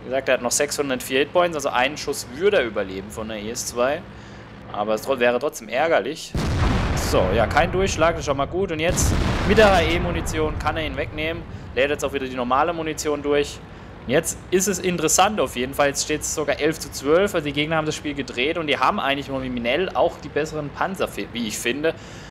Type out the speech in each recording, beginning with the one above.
gesagt, er hat noch 604 Hitpoints, also einen Schuss würde er überleben von der ES2. Aber es wäre trotzdem ärgerlich. So, ja, kein Durchschlag, das ist schon mal gut. Und jetzt mit der HE-Munition kann er ihn wegnehmen. Lädt jetzt auch wieder die normale Munition durch. Und jetzt ist es interessant auf jeden Fall. Jetzt steht es sogar 11:12. Also die Gegner haben das Spiel gedreht und die haben eigentlich nominell auch die besseren Panzer, wie ich finde.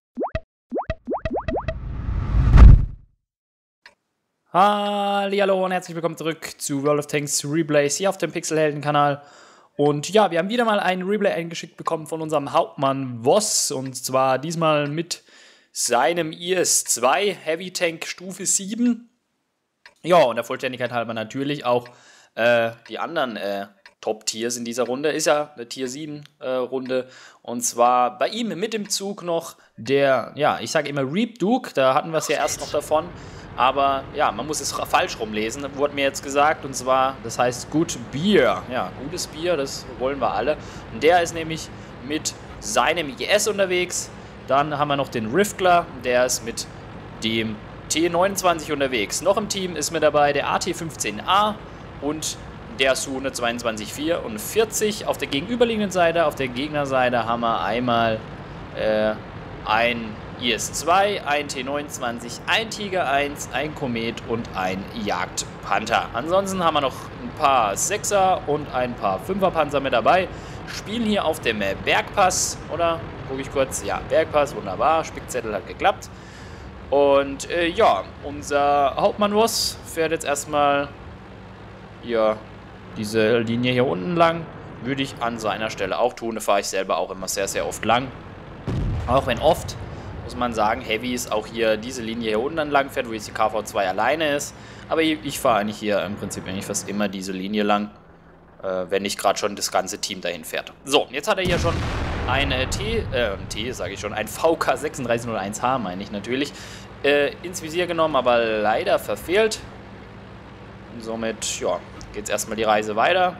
Hallihallo und herzlich willkommen zurück zu World of Tanks Replays hier auf dem Pixelhelden-Kanal. Und ja, wir haben wieder mal ein Replay eingeschickt bekommen von unserem Hauptmann Voss. Und zwar diesmal mit seinem IS-2 Heavy Tank Stufe 7. Ja, und der Vollständigkeit halber natürlich auch die anderen Top-Tiers in dieser Runde. Ist ja eine Tier 7 Runde. Und zwar bei ihm mit dem Zug noch der, ja, ich sage immer Reap Duke. Da hatten wir es ja erst noch davon. Aber ja, man muss es falsch rumlesen, wurde mir jetzt gesagt. Und zwar, das heißt Good Beer. Ja, gutes Bier, das wollen wir alle. Und der ist nämlich mit seinem IS unterwegs. Dann haben wir noch den Riftler, der ist mit dem T29 unterwegs. Noch im Team ist mit dabei der AT-15A und der Su-122-44. Auf der gegenüberliegenden Seite, auf der Gegnerseite haben wir einmal ein IS-2, ein T29, ein Tiger 1, ein Komet und ein Jagdpanther. Ansonsten haben wir noch ein paar 6er und ein paar 5er Panzer mit dabei. Spielen hier auf dem Bergpass, oder? Gucke ich kurz. Ja, Bergpass, wunderbar. Spickzettel hat geklappt. Und ja, unser Hauptmann Voss fährt jetzt erstmal hier diese Linie hier unten lang. Würde ich an seiner Stelle auch tun. Da fahre ich selber auch immer sehr, sehr oft lang. Auch wenn oft, muss man sagen, Heavy ist auch hier diese Linie hier unten entlang fährt, wo jetzt die KV2 alleine ist. Aber ich fahre eigentlich hier im Prinzip eigentlich fast immer diese Linie lang, wenn nicht gerade schon das ganze Team dahin fährt. So, jetzt hat er hier schon ein ein VK 3601H, meine ich natürlich, ins Visier genommen, aber leider verfehlt. Und somit, ja, geht es erstmal die Reise weiter.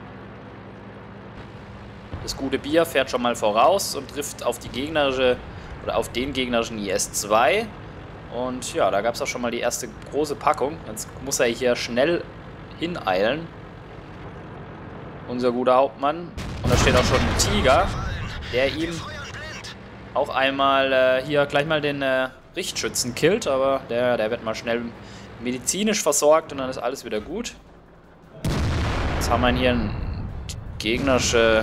Das gute Bier fährt schon mal voraus und trifft auf die gegnerische oder auf den gegnerischen IS-2. Und ja, da gab es auch schon mal die erste große Packung. Jetzt muss er hier schnell hineilen. Unser guter Hauptmann. Und da steht auch schon ein Tiger, der ihm auch einmal hier gleich mal den Richtschützen killt. Aber der wird mal schnell medizinisch versorgt und dann ist alles wieder gut. Jetzt haben wir hier ein gegnerische...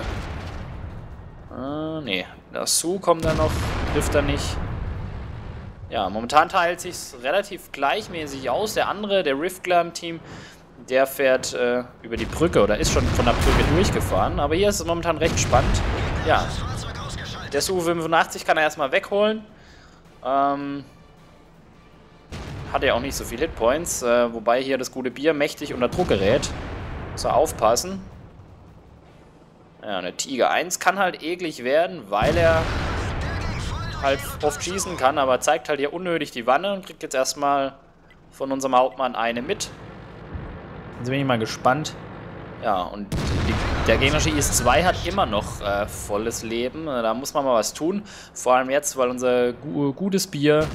nee, der Su kommt da noch, trifft er nicht. Ja, momentan teilt sich relativ gleichmäßig aus. Der andere, der Riftler im Team, der fährt über die Brücke oder ist schon von der Brücke durchgefahren. Aber hier ist es momentan recht spannend. Ja, der Su-85 kann er erstmal wegholen. Hat ja auch nicht so viele Hitpoints, wobei hier das gute Bier mächtig unter Druck gerät. Muss er aufpassen. Ja, eine Tiger 1 kann halt eklig werden, weil er halt oft schießen kann, aber zeigt halt hier unnötig die Wanne und kriegt jetzt erstmal von unserem Hauptmann eine mit. Jetzt bin ich mal gespannt. Ja, und der gegnerische IS-2 hat immer noch volles Leben. Da muss man mal was tun. Vor allem jetzt, weil unser gutes Bier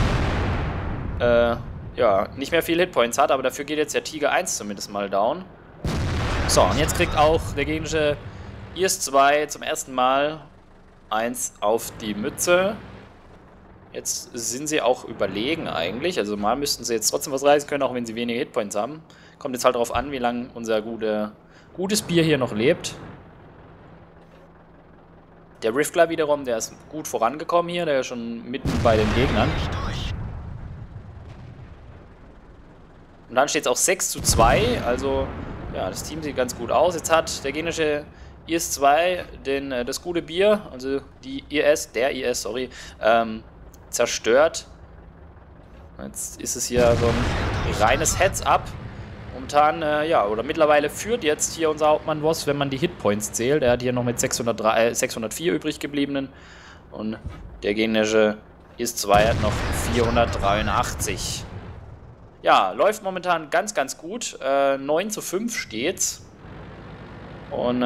ja, nicht mehr viele Hitpoints hat, aber dafür geht jetzt der Tiger 1 zumindest mal down. So, und jetzt kriegt auch der gegnerische IS-2 zum ersten Mal 1 auf die Mütze. Jetzt sind sie auch überlegen eigentlich. Also mal müssten sie jetzt trotzdem was reißen können, auch wenn sie wenige Hitpoints haben. Kommt jetzt halt darauf an, wie lange unser gutes Bier hier noch lebt. Der Riftler wiederum, der ist gut vorangekommen hier. Der ist schon mitten bei den Gegnern. Und dann steht es auch 6:2. Also ja, das Team sieht ganz gut aus. Jetzt hat der gegnerische IS-2 das gute Bier, also der IS, zerstört. Jetzt ist es hier so ein reines Heads-up. Momentan, ja, oder mittlerweile führt jetzt hier unser Hauptmann Voss, wenn man die Hitpoints zählt. Er hat hier noch mit 604 übrig gebliebenen. Und der gegnerische IS-2 hat noch 483. Ja, läuft momentan ganz, ganz gut. 9:5 steht's. Und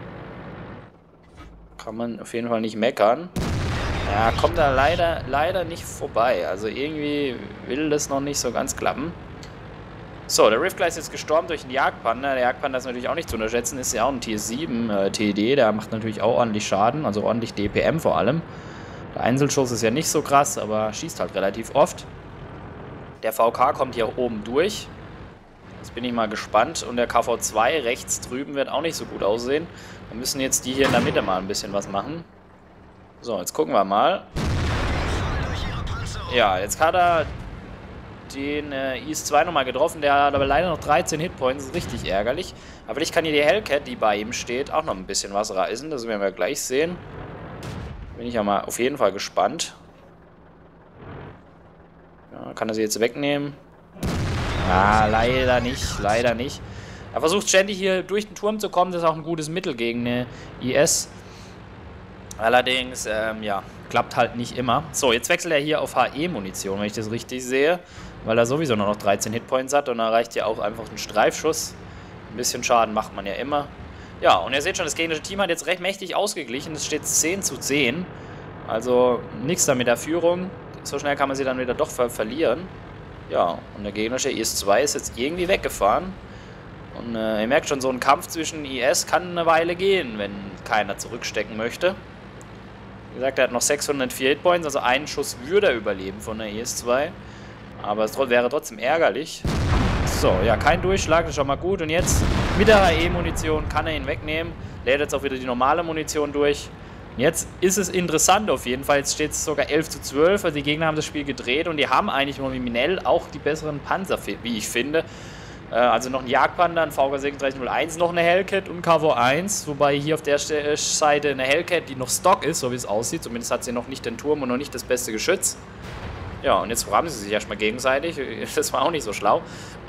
kann man auf jeden Fall nicht meckern. Ja, kommt da leider nicht vorbei. Also irgendwie will das noch nicht so ganz klappen. So, der Riftgleich ist jetzt gestorben durch den Jagdpanda. Der Jagdpanda ist natürlich auch nicht zu unterschätzen, ist ja auch ein Tier 7 TD, der macht natürlich auch ordentlich Schaden, also ordentlich DPM vor allem. Der Einzelschuss ist ja nicht so krass, aber schießt halt relativ oft. Der VK kommt hier oben durch. Jetzt bin ich mal gespannt. Und der KV2 rechts drüben wird auch nicht so gut aussehen. Wir müssen jetzt die hier in der Mitte mal ein bisschen was machen. So, jetzt gucken wir mal. Ja, jetzt hat er den IS-2 nochmal getroffen. Der hat aber leider noch 13 Hitpoints. Das ist richtig ärgerlich. Aber vielleicht kann hier die Hellcat, die bei ihm steht, auch noch ein bisschen was reißen. Das werden wir gleich sehen. Bin ich ja mal auf jeden Fall gespannt. Ja, kann er sie jetzt wegnehmen? Ah, leider nicht. Leider nicht. Er versucht ständig hier durch den Turm zu kommen. Das ist auch ein gutes Mittel gegen eine IS. Allerdings, ja, klappt halt nicht immer. So, jetzt wechselt er hier auf HE-Munition, wenn ich das richtig sehe. Weil er sowieso nur noch 13 Hitpoints hat. Und da reicht ja auch einfach ein Streifschuss. Ein bisschen Schaden macht man ja immer. Ja, und ihr seht schon, das gegnerische Team hat jetzt recht mächtig ausgeglichen. Es steht 10:10. Also nichts da mit der Führung. So schnell kann man sie dann wieder doch verlieren. Ja, und der gegnerische IS-2 ist jetzt irgendwie weggefahren. Und ihr merkt schon, so ein Kampf zwischen IS kann eine Weile gehen, wenn keiner zurückstecken möchte. Wie gesagt, er hat noch 604 Hitpoints, also einen Schuss würde er überleben von der IS-2. Aber es wäre trotzdem ärgerlich. So, ja, kein Durchschlag, das ist schon mal gut. Und jetzt mit der HE-Munition kann er ihn wegnehmen. Lädt jetzt auch wieder die normale Munition durch. Und jetzt ist es interessant auf jeden Fall. Jetzt steht es sogar 11:12. Also die Gegner haben das Spiel gedreht und die haben eigentlich nominell auch die besseren Panzer, wie ich finde. Also noch ein Jagdpanda, ein VK 3601, noch eine Hellcat und ein KV1. Wobei hier auf der Seite eine Hellcat, die noch Stock ist, so wie es aussieht. Zumindest hat sie noch nicht den Turm und noch nicht das beste Geschütz. Ja, und jetzt rammen sie sich erstmal gegenseitig. Das war auch nicht so schlau.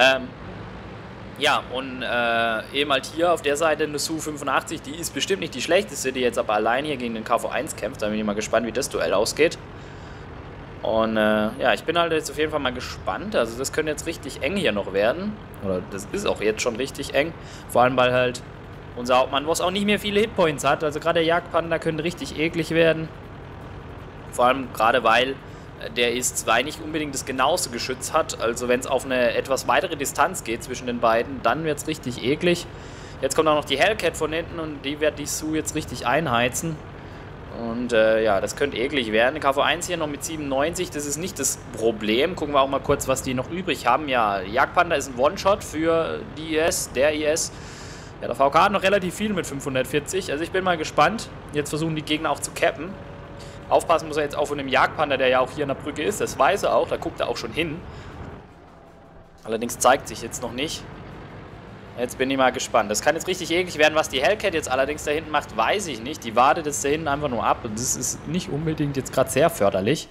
Ja, und eben halt hier auf der Seite eine Su-85, die ist bestimmt nicht die schlechteste, die jetzt aber allein hier gegen den KV1 kämpft. Da bin ich mal gespannt, wie das Duell ausgeht. Und ja, ich bin halt jetzt auf jeden Fall mal gespannt. Also das könnte jetzt richtig eng hier noch werden. Oder das ist auch jetzt schon richtig eng. Vor allem, weil halt unser Hauptmann, was auch nicht mehr viele Hitpoints hat. Also gerade der Jagdpanda könnte richtig eklig werden. Vor allem gerade, weil der IS-2 nicht unbedingt das genaueste Geschütz hat. Also wenn es auf eine etwas weitere Distanz geht zwischen den beiden, dann wird es richtig eklig. Jetzt kommt auch noch die Hellcat von hinten und die wird die Su jetzt richtig einheizen. Und ja, das könnte eklig werden. KV1 hier noch mit 97, das ist nicht das Problem. Gucken wir auch mal kurz, was die noch übrig haben. Ja, Jagdpanda ist ein One-Shot für die IS, der IS. Ja, der VK hat noch relativ viel mit 540. Also ich bin mal gespannt. Jetzt versuchen die Gegner auch zu cappen. Aufpassen muss er jetzt auch von dem Jagdpanda, der ja auch hier an der Brücke ist. Das weiß er auch, da guckt er auch schon hin. Allerdings zeigt sich jetzt noch nicht. Jetzt bin ich mal gespannt. Das kann jetzt richtig eklig werden. Was die Hellcat jetzt allerdings da hinten macht, weiß ich nicht. Die wartet jetzt da hinten einfach nur ab. Und das ist nicht unbedingt jetzt gerade sehr förderlich.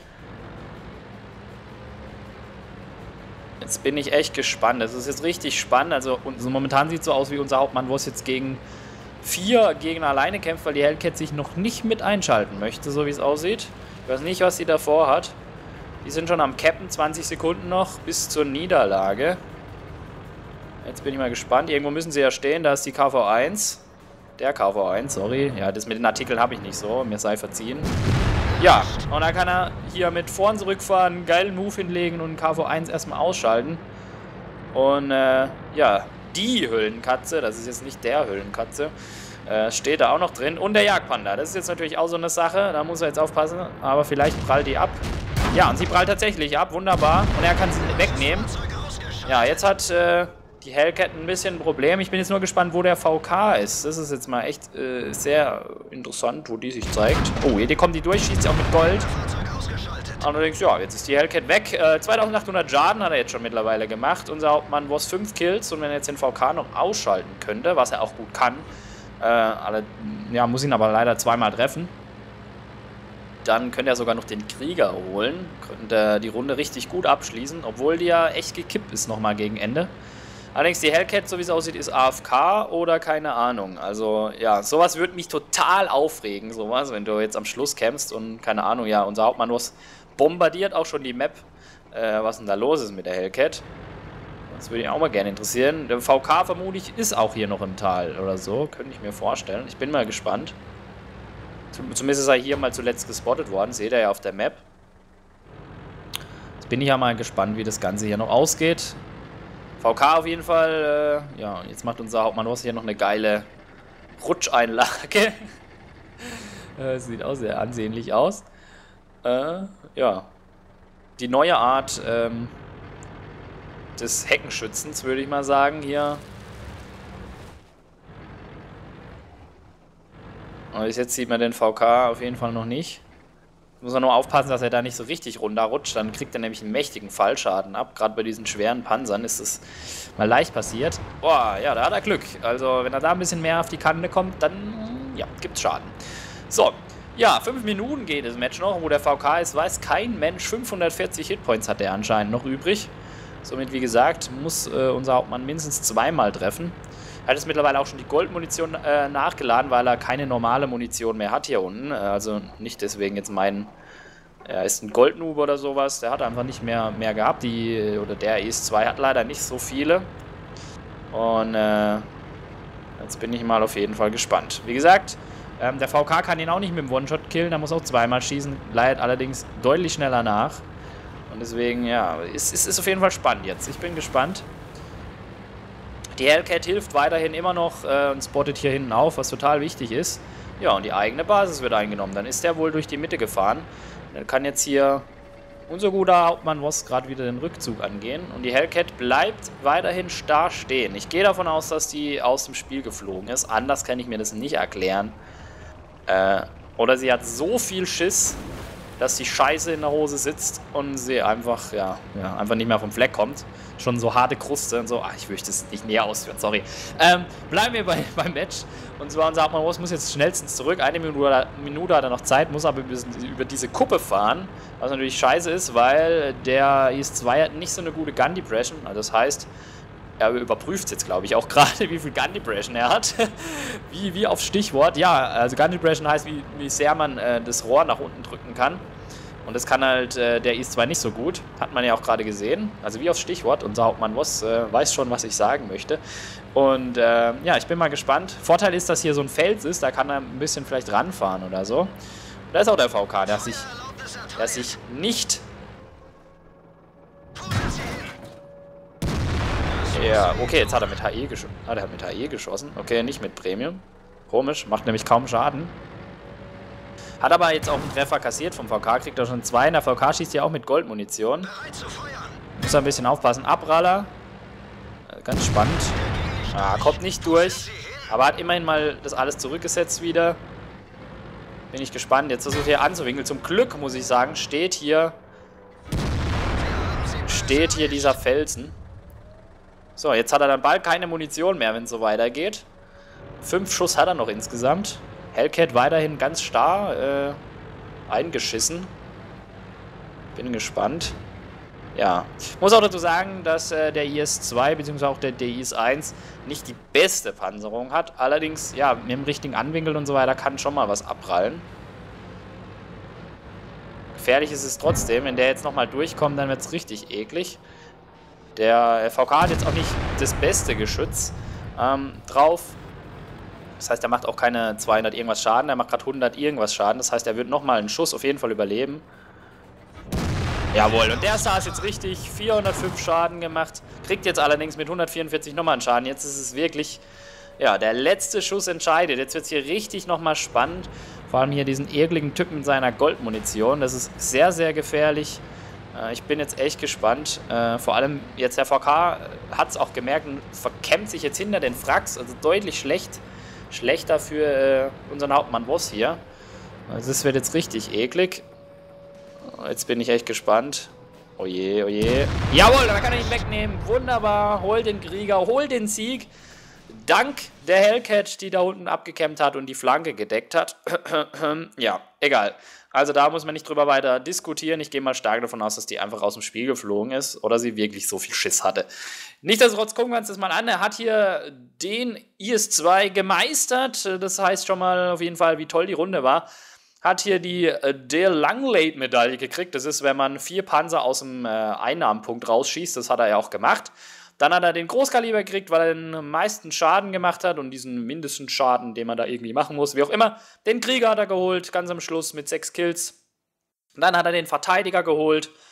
Jetzt bin ich echt gespannt. Das ist jetzt richtig spannend. Also momentan sieht es so aus wie unser Hauptmann, wo es jetzt gegen 4 Gegner alleine kämpft, weil die Hellcat sich noch nicht mit einschalten möchte, so wie es aussieht. Ich weiß nicht, was sie davor hat. Die sind schon am Cappen, 20 Sekunden noch bis zur Niederlage. Jetzt bin ich mal gespannt. Irgendwo müssen sie ja stehen. Da ist die KV1. Der KV1, sorry. Ja, das mit den Artikeln habe ich nicht so. Mir sei verziehen. Ja, und dann kann er hier mit vorn zurückfahren, einen geilen Move hinlegen und KV1 erstmal ausschalten. Und ja, die Höllenkatze, das ist jetzt nicht der Höllenkatze, steht da auch noch drin. Und der Jagdpanda. Das ist jetzt natürlich auch so eine Sache. Da muss er jetzt aufpassen. Aber vielleicht prallt die ab. Ja, und sie prallt tatsächlich ab. Wunderbar. Und er kann sie wegnehmen. Ja, jetzt hat die Hellcat ein bisschen ein Problem. Ich bin jetzt nur gespannt, wo der VK ist. Das ist jetzt mal echt sehr interessant, wo die sich zeigt. Oh, hier kommt die durch, schießt sie auch mit Gold. Allerdings, ja, jetzt ist die Hellcat weg. 2800 Schaden hat er jetzt schon mittlerweile gemacht. Unser Hauptmann was 5 Kills. Und wenn er jetzt den VK noch ausschalten könnte, was er auch gut kann, ja, muss ihn aber leider zweimal treffen. Dann könnte er sogar noch den Krieger holen. Könnte die Runde richtig gut abschließen, obwohl die ja echt gekippt ist nochmal gegen Ende. Allerdings die Hellcat, so wie es aussieht, ist AFK oder keine Ahnung. Also ja, sowas würde mich total aufregen, sowas, wenn du jetzt am Schluss kämpfst und keine Ahnung, ja, unser Hauptmann was bombardiert auch schon die Map. Was denn da los ist mit der Hellcat? Das würde ich auch mal gerne interessieren. Der VK vermutlich ist auch hier noch im Tal oder so, könnte ich mir vorstellen. Ich bin mal gespannt. Zumindest ist er hier mal zuletzt gespottet worden, seht ihr ja auf der Map. Jetzt bin ich ja mal gespannt, wie das Ganze hier noch ausgeht. VK auf jeden Fall, ja, jetzt macht unser Hauptmann Ross hier noch eine geile Rutscheinlage. Sieht auch sehr ansehnlich aus. Ja, die neue Art des Heckenschützens, würde ich mal sagen, hier. Aber bis jetzt sieht man den VK auf jeden Fall noch nicht. Muss er nur aufpassen, dass er da nicht so richtig runterrutscht. Dann kriegt er nämlich einen mächtigen Fallschaden ab. Gerade bei diesen schweren Panzern ist es mal leicht passiert. Boah, ja, da hat er Glück. Also, wenn er da ein bisschen mehr auf die Kante kommt, dann, ja, gibt's Schaden. So, ja, 5 Minuten geht das Match noch. Wo der VK ist, weiß kein Mensch. 540 Hitpoints hat er anscheinend noch übrig. Somit, wie gesagt, muss unser Hauptmann mindestens zweimal treffen. Er hat jetzt mittlerweile auch schon die Goldmunition nachgeladen, weil er keine normale Munition mehr hat hier unten. Also nicht deswegen jetzt meinen, er ist ein Goldnoob oder sowas. Der hat einfach nicht mehr gehabt. Der IS-2 hat leider nicht so viele. Und jetzt bin ich mal auf jeden Fall gespannt. Wie gesagt, der VK kann ihn auch nicht mit dem One-Shot killen. Er muss auch zweimal schießen. Leidet allerdings deutlich schneller nach. Und deswegen, ja, es ist auf jeden Fall spannend jetzt. Ich bin gespannt. Die Hellcat hilft weiterhin immer noch und spottet hier hinten auf, was total wichtig ist. Ja, und die eigene Basis wird eingenommen. Dann ist der wohl durch die Mitte gefahren. Dann kann jetzt hier unser guter Hauptmann Voss gerade wieder den Rückzug angehen. Und die Hellcat bleibt weiterhin starr stehen. Ich gehe davon aus, dass die aus dem Spiel geflogen ist. Anders kann ich mir das nicht erklären. Oder sie hat so viel Schiss, dass die Scheiße in der Hose sitzt und sie einfach, einfach nicht mehr vom Fleck kommt. Schon so harte Kruste und so. Ach, ich möchte es nicht näher ausführen, sorry. Bleiben wir beim Match. Und zwar unser Hauptmann Ross muss jetzt schnellstens zurück. Eine Minute hat er noch Zeit, muss aber über diese Kuppe fahren. Was natürlich scheiße ist, weil der IS-2 hat nicht so eine gute Gun Depression. Also das heißt, er überprüft jetzt, glaube ich, auch gerade, wie viel Gun Depression er hat. wie aufs Stichwort. Ja, also Gun Depression heißt, wie sehr man das Rohr nach unten drücken kann. Und das kann halt der IS-2 nicht so gut. Hat man ja auch gerade gesehen. Also wie aufs Stichwort. Unser Hauptmann Voss weiß schon, was ich sagen möchte. Und ja, ich bin mal gespannt. Vorteil ist, dass hier so ein Fels ist. Da kann er ein bisschen vielleicht ranfahren oder so. Und da ist auch der VK, der sich nicht... Ja, okay, jetzt hat er mit HE geschossen. Ah, der hat mit HE geschossen. Okay, nicht mit Premium. Komisch, macht nämlich kaum Schaden. Hat aber jetzt auch einen Treffer kassiert vom VK, kriegt er schon 2. Der VK schießt ja auch mit Goldmunition. Muss er ein bisschen aufpassen. Abraller. Ganz spannend. Ah, kommt nicht durch. Aber hat immerhin mal das alles zurückgesetzt wieder. Bin ich gespannt. Jetzt versucht er anzuwinkeln. Zum Glück, muss ich sagen, steht hier dieser Felsen. So, jetzt hat er dann bald keine Munition mehr, wenn es so weitergeht. 5 Schuss hat er noch insgesamt. Hellcat weiterhin ganz starr eingeschissen. Bin gespannt. Ja, ich muss auch dazu sagen, dass der IS-2 bzw. auch der IS-1 nicht die beste Panzerung hat. Allerdings, ja, mit dem richtigen Anwinkeln und so weiter kann schon mal was abprallen. Gefährlich ist es trotzdem. Wenn der jetzt nochmal durchkommt, dann wird es richtig eklig. Der VK hat jetzt auch nicht das beste Geschütz drauf. Das heißt, er macht auch keine 200 irgendwas Schaden. Er macht gerade 100 irgendwas Schaden. Das heißt, er wird nochmal einen Schuss auf jeden Fall überleben. Jawohl, und der saß jetzt richtig. 405 Schaden gemacht. Kriegt jetzt allerdings mit 144 nochmal einen Schaden. Jetzt ist es wirklich, ja, der letzte Schuss entscheidet. Jetzt wird es hier richtig nochmal spannend. Vor allem hier diesen ekligen Typen mit seiner Goldmunition. Das ist sehr, sehr gefährlich. Ich bin jetzt echt gespannt. Vor allem jetzt der VK hat es auch gemerkt und verkämmt sich jetzt hinter den Fracks. Also deutlich schlechter für unseren Hauptmann Voss hier. Also das wird jetzt richtig eklig. Jetzt bin ich echt gespannt. Oje, oje. Jawohl, da kann er ihn wegnehmen. Wunderbar. Hol den Krieger, hol den Sieg. Dank der Hellcat, die da unten abgekämmt hat und die Flanke gedeckt hat. Ja, egal. Also da muss man nicht drüber weiter diskutieren. Ich gehe mal stark davon aus, dass die einfach aus dem Spiel geflogen ist oder sie wirklich so viel Schiss hatte. Nichtsdestotrotz gucken wir uns das mal an. Er hat hier den IS-2 gemeistert. Das heißt schon mal auf jeden Fall, wie toll die Runde war. Hat hier die Dale Langlade-Medaille gekriegt. Das ist, wenn man 4 Panzer aus dem Einnahmenpunkt rausschießt. Das hat er ja auch gemacht. Dann hat er den Großkaliber gekriegt, weil er den meisten Schaden gemacht hat und diesen mindesten Schaden, den man da irgendwie machen muss, wie auch immer. Den Krieger hat er geholt, ganz am Schluss mit 6 Kills. Und dann hat er den Verteidiger geholt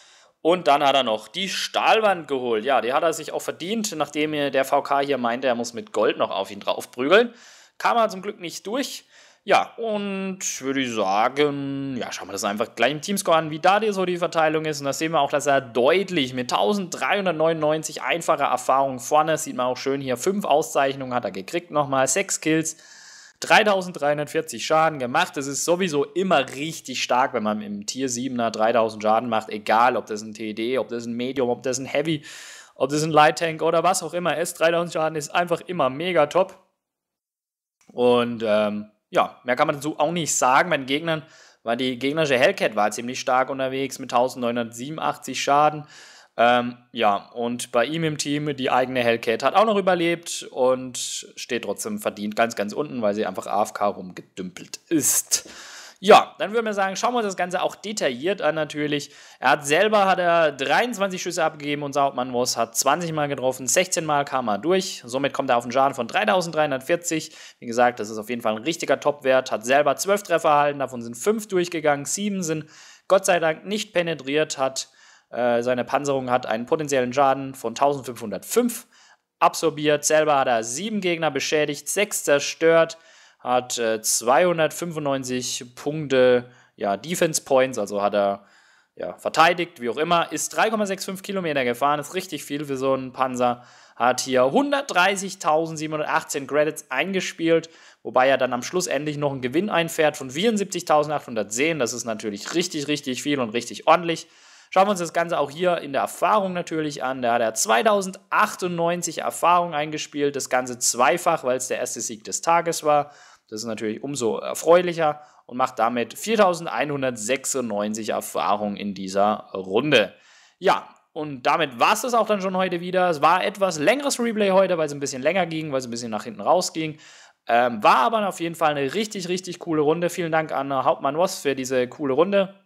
Und dann hat er noch die Stahlwand geholt. Ja, die hat er sich auch verdient, nachdem der VK hier meinte, er muss mit Gold noch auf ihn drauf prügeln. Kam er zum Glück nicht durch. Ja, und würde ich sagen, ja, schauen wir das einfach gleich im Teamscore an, wie da so die Verteilung ist. Und da sehen wir auch, dass er deutlich mit 1399 einfacher Erfahrung vorne, sieht man auch schön hier, 5 Auszeichnungen hat er gekriegt nochmal, 6 Kills, 3340 Schaden gemacht. Das ist sowieso immer richtig stark, wenn man im Tier 7er 3000 Schaden macht, egal ob das ein TD, ob das ein Medium, ob das ein Heavy, ob das ein Light Tank oder was auch immer ist. 3000 Schaden ist einfach immer mega top. Und ja, mehr kann man dazu auch nicht sagen. Bei den Gegnern war die gegnerische Hellcat war ziemlich stark unterwegs mit 1987 Schaden. Ja, und bei ihm im Team, die eigene Hellcat hat auch noch überlebt und steht trotzdem verdient ganz, ganz unten, weil sie einfach AFK rumgedümpelt ist. Ja, dann würden wir sagen, schauen wir uns das Ganze auch detailliert an natürlich. Er hat 23 Schüsse abgegeben, unser Hauptmann Voss hat 20 Mal getroffen, 16 Mal kam er durch. Somit kommt er auf einen Schaden von 3340. Wie gesagt, das ist auf jeden Fall ein richtiger Topwert. Hat selber 12 Treffer erhalten, davon sind 5 durchgegangen, 7 sind Gott sei Dank nicht penetriert, seine Panzerung hat einen potenziellen Schaden von 1505 absorbiert. Selber hat er 7 Gegner beschädigt, 6 zerstört. Hat 295 Punkte, ja, Defense Points, also hat er ja, verteidigt, wie auch immer, ist 3,65 Kilometer gefahren, ist richtig viel für so einen Panzer, hat hier 130.718 Credits eingespielt, wobei er dann am Schluss endlich noch einen Gewinn einfährt von 74.810, das ist natürlich richtig, richtig viel und richtig ordentlich. Schauen wir uns das Ganze auch hier in der Erfahrung natürlich an. Da hat er 2098 Erfahrung eingespielt, das Ganze zweifach, weil es der erste Sieg des Tages war. Das ist natürlich umso erfreulicher und macht damit 4196 Erfahrung in dieser Runde. Ja, und damit war es das auch dann schon heute wieder. Es war etwas längeres Replay heute, weil es ein bisschen länger ging, weil es ein bisschen nach hinten rausging. War aber auf jeden Fall eine richtig, richtig coole Runde. Vielen Dank an Hauptmann Voss für diese coole Runde.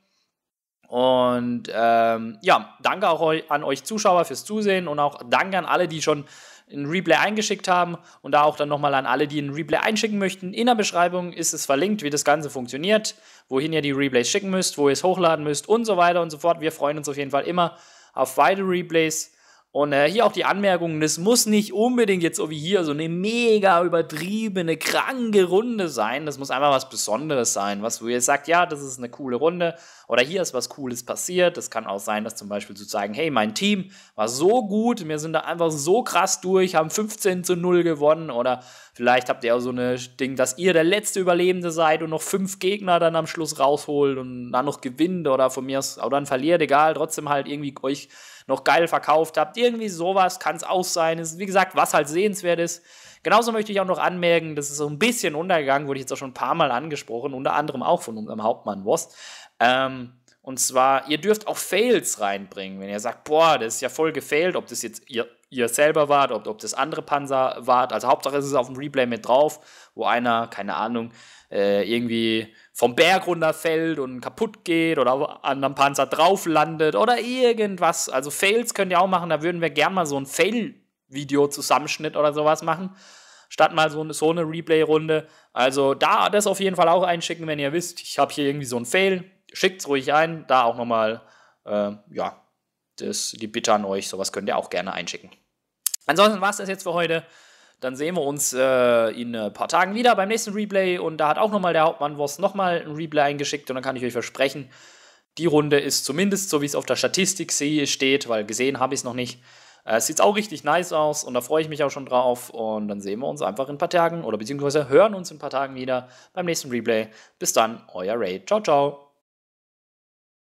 Und ja, danke auch an euch Zuschauer fürs Zusehen und auch danke an alle, die schon ein Replay eingeschickt haben und da auch dann nochmal an alle, die ein Replay einschicken möchten. In der Beschreibung ist es verlinkt, wie das Ganze funktioniert, wohin ihr die Replays schicken müsst, wo ihr es hochladen müsst und so weiter und so fort. Wir freuen uns auf jeden Fall immer auf weitere Replays. Und hier auch die Anmerkung, das muss nicht unbedingt jetzt so wie hier so eine mega übertriebene, kranke Runde sein. Das muss einfach was Besonderes sein, wo ihr sagt, ja, das ist eine coole Runde oder hier ist was Cooles passiert. Das kann auch sein, dass zum Beispiel zu sagen, hey, mein Team war so gut, wir sind da einfach so krass durch, haben 15:0 gewonnen oder vielleicht habt ihr auch so ein Ding, dass ihr der letzte Überlebende seid und noch 5 Gegner dann am Schluss rausholt und dann noch gewinnt oder von mir aus auch dann verliert, egal, trotzdem halt irgendwie euch noch geil verkauft habt. Irgendwie sowas kann es auch sein. Ist, wie gesagt, was halt sehenswert ist. Genauso möchte ich auch noch anmerken, das ist so ein bisschen untergegangen, wurde ich jetzt auch schon ein paar Mal angesprochen, unter anderem auch von unserem Hauptmann Voss. Und zwar, ihr dürft auch Fails reinbringen. Wenn ihr sagt, boah, das ist ja voll gefailt, ob das jetzt ihr selber wart, ob das andere Panzer wart. Also Hauptsache ist es auf dem Replay mit drauf, wo einer, keine Ahnung, irgendwie vom Berg runterfällt und kaputt geht oder an einem Panzer drauf landet oder irgendwas. Also Fails könnt ihr auch machen, da würden wir gerne mal so ein Fail-Video-Zusammenschnitt oder sowas machen, statt mal so eine Replay-Runde. Also da das auf jeden Fall auch einschicken, wenn ihr wisst, ich habe hier irgendwie so ein Fail, schickt's ruhig ein, da auch nochmal, ja, die Bitte an euch, sowas könnt ihr auch gerne einschicken. Ansonsten war es das jetzt für heute. Dann sehen wir uns in ein paar Tagen wieder beim nächsten Replay. Und da hat auch nochmal der Hauptmann Voss nochmal ein Replay eingeschickt. Und dann kann ich euch versprechen, die Runde ist zumindest so, wie es auf der Statistik steht, weil gesehen habe ich es noch nicht. Sieht auch richtig nice aus und da freue ich mich auch schon drauf. Und dann sehen wir uns einfach in ein paar Tagen oder beziehungsweise hören uns in ein paar Tagen wieder beim nächsten Replay. Bis dann, euer Ray. Ciao, ciao.